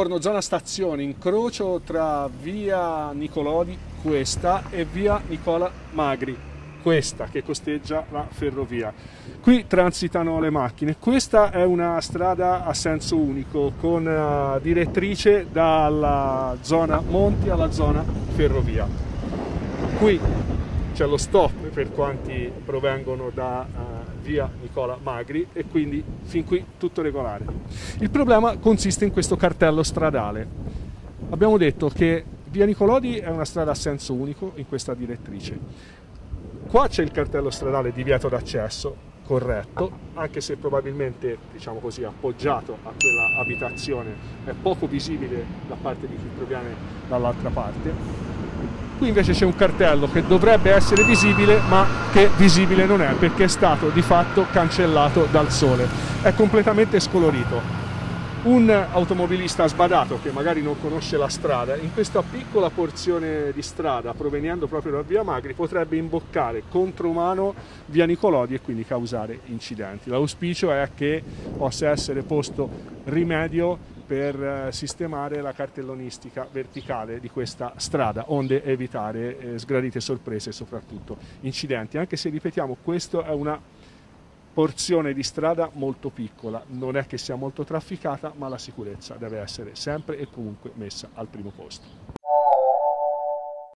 Zona stazione, incrocio tra via Nicolodi, questa, e via Nicola Magri, questa che costeggia la ferrovia. Qui transitano le macchine. Questa è una strada a senso unico con direttrice dalla zona Monti alla zona ferrovia. Qui c'è lo stop per quanti provengono da via Nicola Magri e quindi fin qui tutto regolare. Il problema consiste in questo cartello stradale. Abbiamo detto che via Nicolodi è una strada a senso unico in questa direttrice. Qua c'è il cartello stradale divieto d'accesso, corretto, anche se probabilmente, diciamo così, appoggiato a quella abitazione, è poco visibile da parte di chi proviene dall'altra parte. Qui invece c'è un cartello che dovrebbe essere visibile, ma che visibile non è, perché è stato di fatto cancellato dal sole. È completamente scolorito. Un automobilista sbadato che magari non conosce la strada, in questa piccola porzione di strada proveniendo proprio da via Magri potrebbe imboccare contromano via Nicolodi e quindi causare incidenti. L'auspicio è che possa essere posto rimedio per sistemare la cartellonistica verticale di questa strada, onde evitare sgradite sorprese e soprattutto incidenti, anche se ripetiamo questa è una porzione di strada molto piccola, non è che sia molto trafficata, ma la sicurezza deve essere sempre e comunque messa al primo posto.